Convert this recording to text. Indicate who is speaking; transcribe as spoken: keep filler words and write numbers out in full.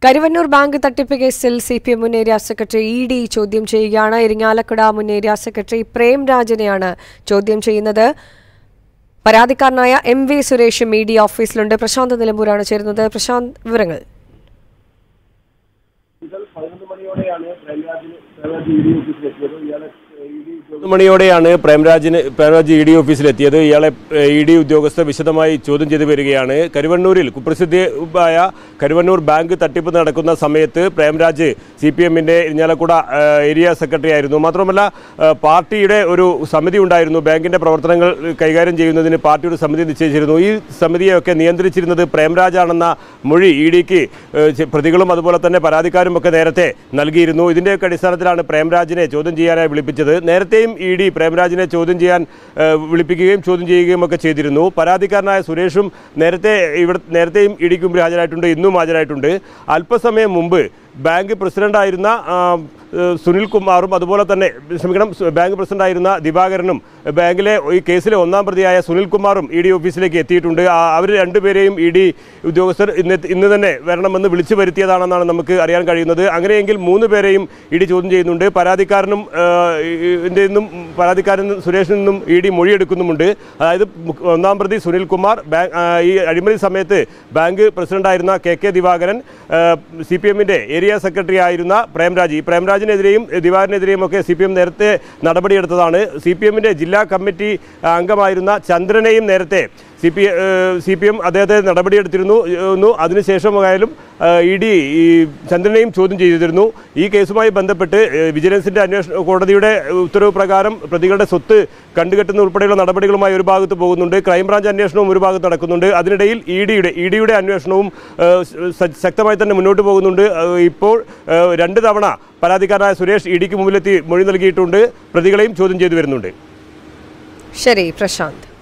Speaker 1: Karuvannur bank തട്ടിപ്പ് കേസിൽ C P M മുൻ ഏരിയ സെക്രട്ടറി ഇ ഡി ചോദ്യം ചെയ്യുകയാണ്. ഇരിങ്ങാലക്കുട മുൻ ഏരിയ സെക്രട്ടറി പ്രേംരാജിനെയാണ് ചോദ്യം ചെയ്യുന്നത്. പരാതിക്കാരനായ എം വി സുരേഷും ഇ ഡി ഓഫീസിലുണ്ട്. പ്രശാന്ത് നിലമ്പൂരാണ് ചേരുന്നത്. പ്രശാന്ത്, വിവരങ്ങൾ.
Speaker 2: മണിയോടെയാണ് പ്രേംരാജിന് പ്രേംരാജ് ഇ ഡി ഓഫീസിലെത്തിയത്. ഇയാളെ ഇ ഡി ഉദ്യോഗസ്ഥർ വിശദമായി ചോദ്യം ചെയ്ത് വരികയാണ്. കരുവന്നൂരിൽ കുപ്രസിദ്ധിയായ കരുവന്നൂർ ബാങ്ക് തട്ടിപ്പ് നടക്കുന്ന സമയത്ത് പ്രേംരാജ് സി പി എമ്മിൻ്റെ ഇരിങ്ങാലക്കുട ഏരിയ സെക്രട്ടറി ആയിരുന്നു. മാത്രമല്ല പാർട്ടിയുടെ ഒരു സമിതി ഉണ്ടായിരുന്നു. ബാങ്കിൻ്റെ പ്രവർത്തനങ്ങൾ കൈകാര്യം ചെയ്യുന്നതിന് പാർട്ടിയുടെ സമിതി നിശ്ചയിച്ചിരുന്നു. ഈ സമിതിയൊക്കെ നിയന്ത്രിച്ചിരുന്നത് പ്രേംരാജാണെന്ന മൊഴി ഇ ഡിക്ക് പ്രതികളും അതുപോലെ തന്നെ പരാതിക്കാരും ഒക്കെ നേരത്തെ നൽകിയിരുന്നു. ഇതിൻ്റെയൊക്കെ അടിസ്ഥാനത്തിലാണ് പ്രേംരാജിനെ ചോദ്യം ചെയ്യാനായി വിളിപ്പിച്ചത്. നേരത്തെയും ഇ ഡി പ്രേംരാജിനെ ചോദ്യം ചെയ്യാൻ വിളിപ്പിക്കുകയും ചോദ്യം ചെയ്യുകയും ഒക്കെ ചെയ്തിരുന്നു. പരാതിക്കാരനായ സുരേഷും നേരത്തെ ഇവിടെ നേരത്തെയും ഇ ഡിക്ക് മുമ്പിൽ ഹാജരായിട്ടുണ്ട്, ഇന്നും ഹാജരായിട്ടുണ്ട്. അല്പസമയം മുമ്പ് ബാങ്ക് പ്രസിഡന്റായിരുന്ന സുനിൽ കുമാറും അതുപോലെ തന്നെ ക്ഷമിക്കണം ബാങ്ക് പ്രസിഡന്റായിരുന്ന ദിവാകരനും ബാങ്കിലെ ഈ കേസിലെ ഒന്നാം പ്രതിയായ സുനിൽ കുമാറും ഇ ഡി ഓഫീസിലേക്ക് എത്തിയിട്ടുണ്ട്. അവർ രണ്ടുപേരെയും ഇ ഡി ഉദ്യോഗസ്ഥർ ഇന്ന് ഇന്ന് തന്നെ വരണമെന്ന് വിളിച്ചു വരുത്തിയതാണെന്നാണ് നമുക്ക് അറിയാൻ കഴിയുന്നത്. അങ്ങനെയെങ്കിൽ മൂന്ന് പേരെയും ഇ ഡി ചോദ്യം ചെയ്യുന്നുണ്ട്. പരാതിക്കാരനും നിന്നും പരാതിക്കാരൻ സുരേഷിൽ നിന്നും ഇ ഡി മൊഴിയെടുക്കുന്നുമുണ്ട്. അതായത് ഒന്നാം പ്രതി സുനിൽ കുമാർ, ബാങ്ക് ഈ അഴിമതി സമയത്ത് ബാങ്ക് പ്രസിഡന്റായിരുന്ന K K Divakaran, C P എമ്മിൻ്റെ ഏരിയ സെക്രട്ടറി ആയിരുന്ന പ്രേംരാജ്. ഈ പ്രേംരാജിനെതിരെയും ദിവാകരനെതിരെയും ഒക്കെ സി പി എം നേരത്തെ നടപടിയെടുത്തതാണ്. സി പി എമ്മിൻ്റെ ജില്ലാ കമ്മിറ്റി അംഗമായിരുന്ന ചന്ദ്രനെയും നേരത്തെ C P C P M അദ്ദേഹത്തെ നടപടിയെടുത്തിരുന്നു. അതിനുശേഷമായാലും ഇ ഡി ഈ ചന്ദ്രനെയും ചോദ്യം ചെയ്തിരുന്നു. ഈ കേസുമായി ബന്ധപ്പെട്ട് വിജിലൻസിൻ്റെ അന്വേഷണ കോടതിയുടെ ഉത്തരവ് പ്രകാരം പ്രതികളുടെ സ്വത്ത് കണ്ടുകെട്ടുന്ന ഉൾപ്പെടെയുള്ള നടപടികളുമായി ഒരു ഭാഗത്ത് പോകുന്നുണ്ട്. ക്രൈംബ്രാഞ്ച് അന്വേഷണവും ഒരു ഭാഗത്ത് നടക്കുന്നുണ്ട്. അതിനിടയിൽ ഇ ഡിയുടെ ഇ ഡിയുടെ അന്വേഷണവും ശക്തമായി തന്നെ മുന്നോട്ട് പോകുന്നുണ്ട്. ഇപ്പോൾ രണ്ട് തവണ പരാതിക്കാരനായ സുരേഷ് ഇ ഡിക്ക് മുമ്പിലെത്തി മൊഴി നൽകിയിട്ടുണ്ട്. പ്രതികളെയും ചോദ്യം ചെയ്തു വരുന്നുണ്ട്.
Speaker 1: ശരി പ്രശാന്ത്.